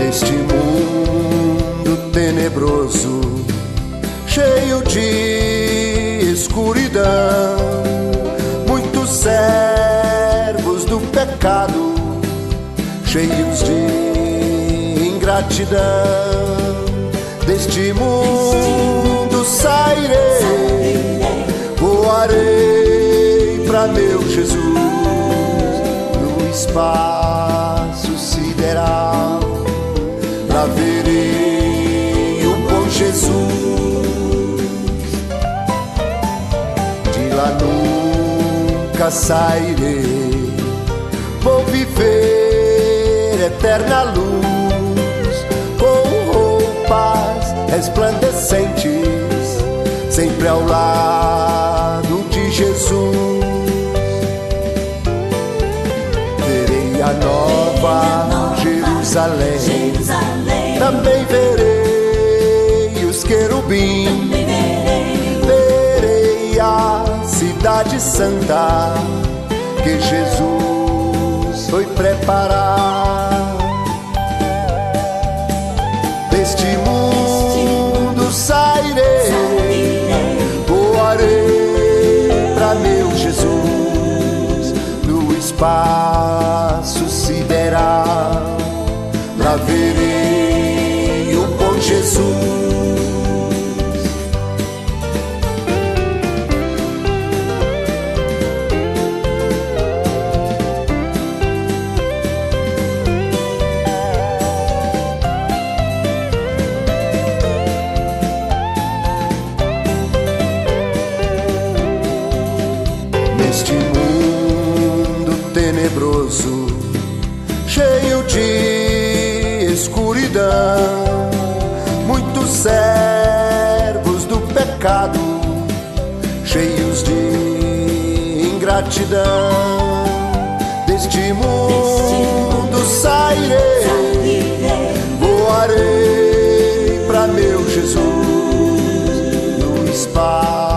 Neste mundo tenebroso, cheio de escuridão, muitos servos do pecado, cheios de ingratidão. Deste mundo sairei, voarei pra meu Jesus, no espaço sideral. Lá verei o bom Jesus, de lá nunca sairei. Vou viver eterna luz, com roupas resplandecentes, sempre ao lado de Jesus. Verei a nova Jerusalém, também verei os querubins, verei a cidade santa que Jesus foi preparar. Deste mundo sairei, voarei pra meu Jesus, no espaço sideral. Lá verei o bom Jesus. Neste mundo tenebroso, cheio de escuridão, muitos servos do pecado, cheios de ingratidão. Deste mundo sairei, voarei pra meu Jesus, no espaço